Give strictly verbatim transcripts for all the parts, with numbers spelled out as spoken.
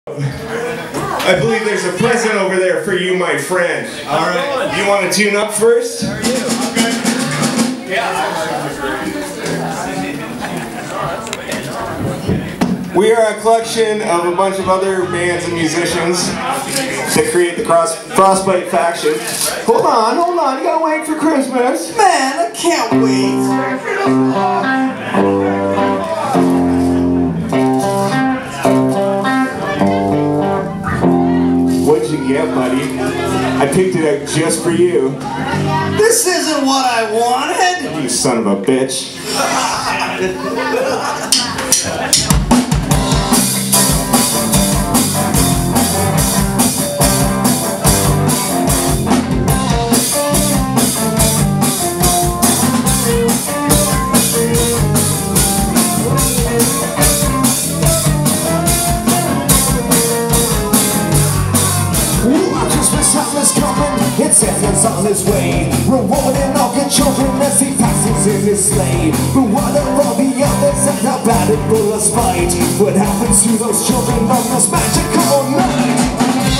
I believe there's a present over there for you, my friend. All right. You want to tune up first? How are you? We are a collection of a bunch of other bands and musicians that create the Cross Frostbite faction. Hold on, hold on, you gotta wait for Christmas. Man, I can't wait. What'd you get, buddy? I picked it out just for you. This isn't what I wanted. You son of a bitch. It's Santa's on his way, rewarding all good children as he passes in his sleigh. But what are all the others and how bad it full of spite? What happens to those children on this magical night?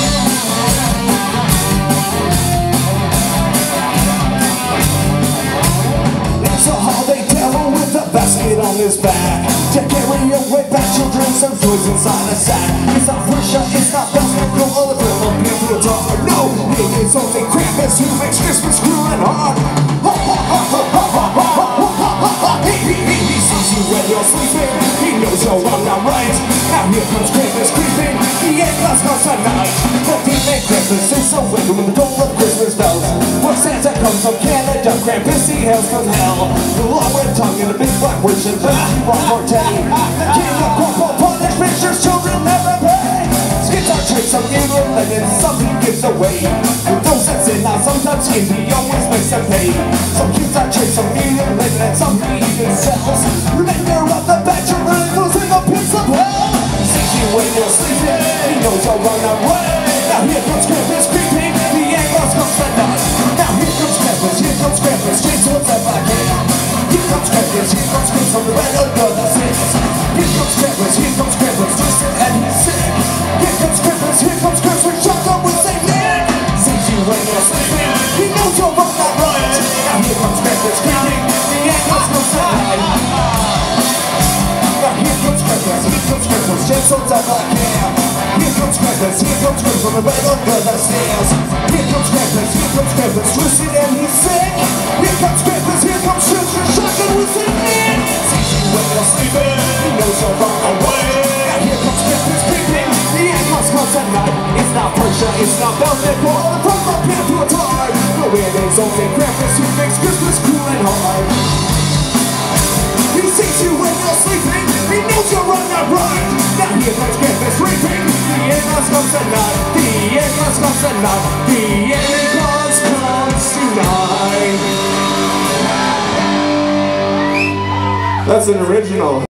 It's a holiday devil with a basket on his back to carry away bad children, some toys inside a sack. It's not Russia, it's not Belgium, all the little people are. No, it is only Krampus who makes Christmas cruel and hard. Ha ha ha ha ha ha ha ha ha. He, he, he, he sees you when you're sleeping. He knows you're wrong, not right. Now here comes Krampus creeping. He ain't lost us a night. The demon Krampus is so window with the dole of Christmas bells. When Santa comes from Canada, Krampus he hails from hell. The long red tongue and a big black witch and brings you one more day. The king of corporal punishment, your children never pay. Skits are tricks of evil and then something gives away. With those that sin now sometimes can be always makes them pay. Some kids are tricks of evil and then something even sells. Remember of the bad children goes in the pits of hell. He sees you when you're sleeping, he knows you'll run away. Now here comes Krampus creeping, the angels comes the night. Now here comes Krampus, here comes Krampus, chase what's up I can. Here comes Krampus, here comes Krampus from the red under the six. Here comes Krampus, here comes Krampus, twisted and he's sick. Here comes Krampus, here comes Krampus, shotgun with Saint Nick. Sees you when you're sleeping, he knows you'll run that right. Now here comes Krampus creeping, the angels comes the night. Now here comes Krampus, here comes Krampus, chase what's up I can. Here comes Krampus, here comes Krampus from the red under the stairs. Here comes Krampus, here comes Krampus, twisted and he's sick. Here comes Krampus, here comes Krampus, shotgun with Saint Nick. Sees you when you're sleeping, he knows you're wrong away. Now here comes Krampus creeping, the angels comes at night. It's not Persia, it's not Belgium, all the from up here to a tie. No, it is only Krampus who makes Christmas cool and hard. He sees you when you're sleeping, he knows you're wrong not right. Now here comes Krampus reaping, the angels comes at night. The angels comes at night, the angels comes tonight. That's an original.